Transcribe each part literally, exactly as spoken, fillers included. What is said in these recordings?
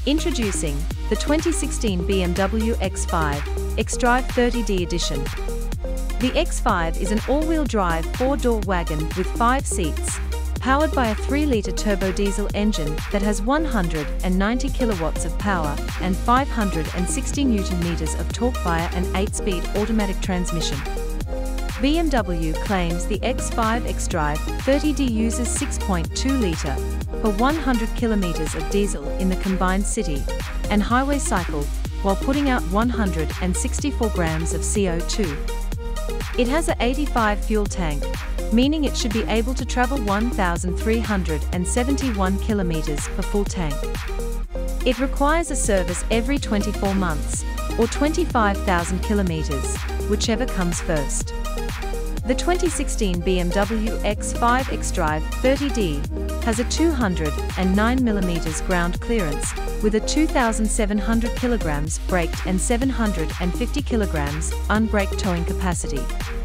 Introducing the twenty sixteen B M W X five xDrive thirty D Edition. The X five is an all-wheel drive four-door wagon with five seats, powered by a three litre turbo diesel engine that has one hundred ninety kilowatts of power and five hundred sixty newton meters of torque via an eight speed automatic transmission. B M W claims the X five xDrive thirty D uses six point two litre per one hundred kilometers of diesel in the combined city and highway cycle while putting out one hundred sixty-four grams of C O two. It has a eighty-five fuel tank, meaning it should be able to travel one thousand three hundred seventy-one kilometers per full tank. It requires a service every twenty-four months, or twenty-five thousand kilometers, whichever comes first. The twenty sixteen B M W X five xDrive thirty D has a two hundred nine millimeters ground clearance with a two thousand seven hundred kilograms braked and seven hundred fifty kilograms unbraked towing capacity.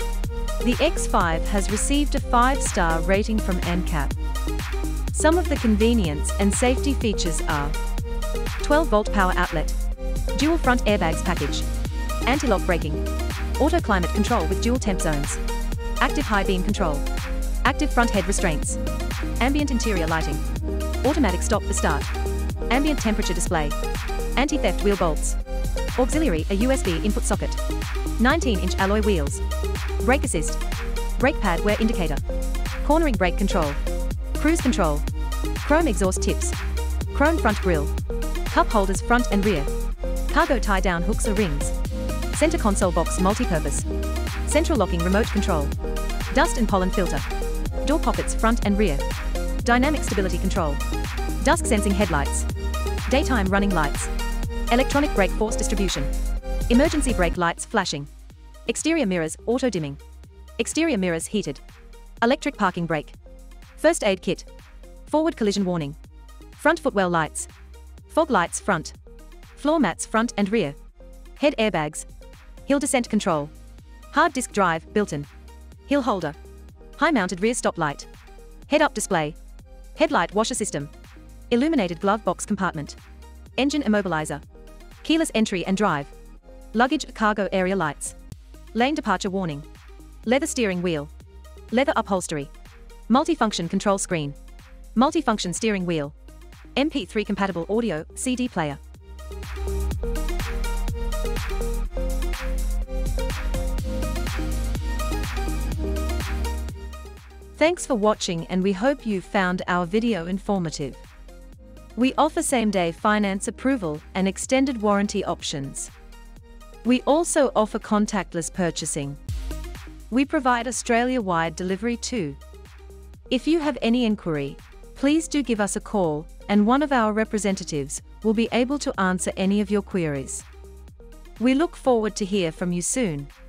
The X five has received a five star rating from N C A P. Some of the convenience and safety features are twelve volt power outlet, dual front airbags package, anti-lock braking, auto climate control with dual temp zones, active high beam control, active front head restraints, ambient interior lighting, automatic stop for start, ambient temperature display, anti-theft wheel bolts, auxiliary a U S B input socket, nineteen inch alloy wheels, brake assist, brake pad wear indicator, cornering brake control, cruise control, chrome exhaust tips, chrome front grille, cup holders front and rear, cargo tie-down hooks or rings, center console box multi-purpose, central locking remote control, dust and pollen filter, door pockets front and rear, dynamic stability control, dusk sensing headlights, daytime running lights, electronic brake force distribution, emergency brake lights flashing, exterior mirrors auto dimming, exterior mirrors heated, electric parking brake, first aid kit, forward collision warning, front footwell lights, fog lights front, floor mats front and rear, head airbags, hill descent control, hard disk drive built-in, hill holder, high-mounted rear stop light, head-up display, headlight washer system, illuminated glove box compartment, engine immobilizer, keyless entry and drive, luggage cargo area lights, lane departure warning, leather steering wheel, leather upholstery, multifunction control screen, multifunction steering wheel, M P three compatible audio C D player. Thanks for watching, and we hope you found our video informative. We offer same-day finance approval and extended warranty options. We also offer contactless purchasing. We provide Australia-wide delivery too. If you have any inquiry, please do give us a call, and one of our representatives will be able to answer any of your queries. We look forward to hear from you soon.